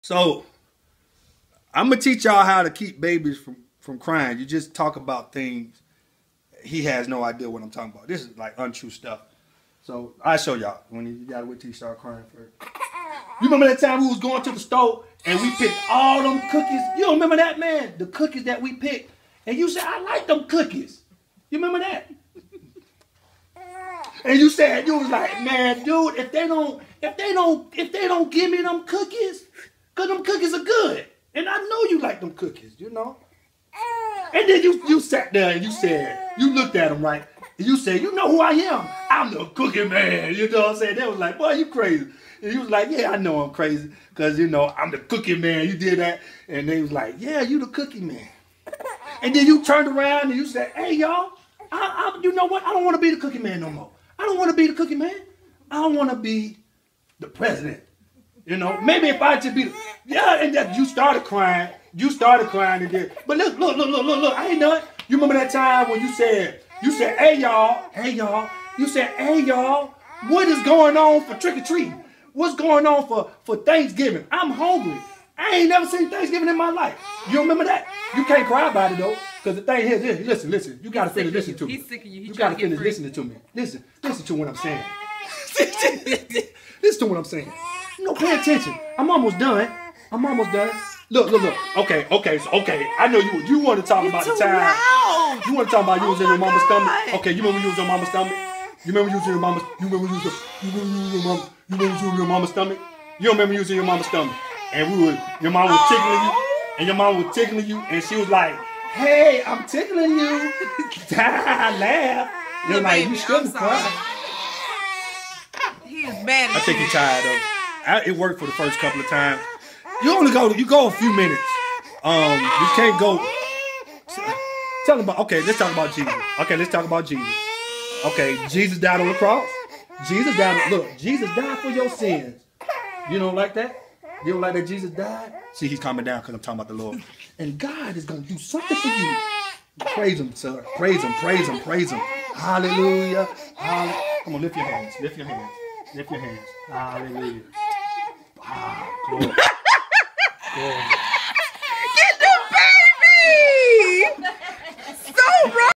So I'm gonna teach y'all how to keep babies from crying. You just talk about things. He has no idea what I'm talking about. This is like untrue stuff. So I show y'all when you gotta wait till you start crying first. You remember that time we was going to the store and we picked all them cookies? You don't remember that, man? The cookies that we picked, and you said, "I like them cookies." You remember that? And you said, you was like, "Man, dude, if they don't give me them cookies, cause them cookies are good, and I know you like them cookies, you know." And then you sat there and you said, you looked at him right, and you said, "You know who I am? I'm the cookie man." You know what I'm saying? They was like, "Boy, you crazy." And he was like, "Yeah, I know I'm crazy, cause you know I'm the cookie man." You did that, and they was like, "Yeah, you the cookie man." And then you turned around and you said, "Hey, y'all, you know what? I don't want to be the cookie man no more. I don't want to be the cookie man. I want to be the president. You know, maybe if I just be the, yeah." And that you started crying. You started crying and then, but look. I ain't done. You remember that time when you said, "Hey y'all. You said, "Hey y'all, what is going on for trick or treating? What's going on for Thanksgiving? I'm hungry. I ain't never seen Thanksgiving in my life." You remember that? You can't cry about it though, because the thing here is, listen. You gotta finish listening to me. He's sick of you. You gotta finish listening to me. Listen to what I'm saying. Listen to what I'm saying. You know, pay attention. I'm almost done. Look. Okay. I know you want to talk about the time. Loud. You want to talk about you was in your mama's stomach. Okay, you remember you was in your mama's stomach? You remember you was in your mama's stomach? You don't remember you was in your mama's stomach. And your mom was tickling you. And your mom was tickling you. And she was like, "Hey, I'm tickling you." Laugh. You're like, "You shouldn't cry." He is mad at I think you're tired of it. It worked for the first couple of times. You go a few minutes. You can't go. Tell them about. Okay, let's talk about Jesus. Okay, Jesus died on the cross. Jesus died for your sins. You don't like that? You don't like that Jesus died? See, he's calming down because I'm talking about the Lord. And God is going to do something for you. Praise him, sir. Praise him. Hallelujah. Come on, lift your hands. Hallelujah. Wow, glory. Glory.